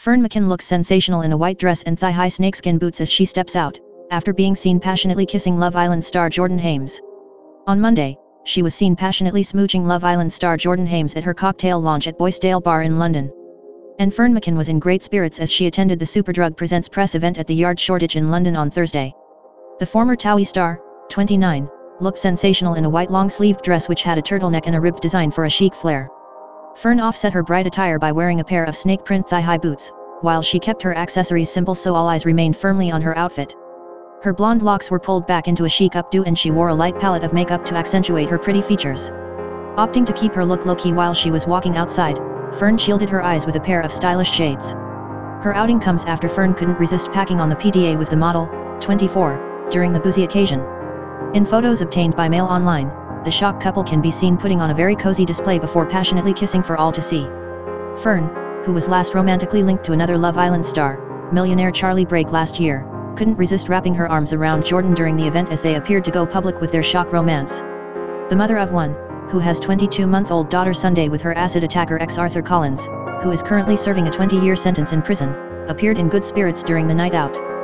Ferne McCann looks sensational in a white dress and thigh-high snakeskin boots as she steps out, after being seen passionately kissing Love Island star Jordan Hames. On Monday, she was seen passionately smooching Love Island star Jordan Hames at her cocktail lounge at Boisdale bar in London. And Ferne McCann was in great spirits as she attended the Superdrug Presents press event at the Yard Shoreditch in London on Thursday. The former TOWIE star, 29, looked sensational in a white long-sleeved dress which had a turtleneck and a ribbed design for a chic flair. Ferne offset her bright attire by wearing a pair of snakeprint thigh-high boots, while she kept her accessories simple so all eyes remained firmly on her outfit. Her blonde locks were pulled back into a chic updo and she wore a light palette of makeup to accentuate her pretty features. Opting to keep her look low-key while she was walking outside, Ferne shielded her eyes with a pair of stylish shades. Her outing comes after Ferne couldn't resist packing on the PDA with the model, 24, during the boozy occasion. In photos obtained by Mail Online, the shock couple can be seen putting on a very cozy display before passionately kissing for all to see. Ferne, who was last romantically linked to another Love Island star, millionaire Charlie Brake last year, couldn't resist wrapping her arms around Jordan during the event as they appeared to go public with their shock romance. The mother of one, who has 22-month-old daughter Sunday with her acid attacker ex Arthur Collins, who is currently serving a 20-year sentence in prison, appeared in good spirits during the night out.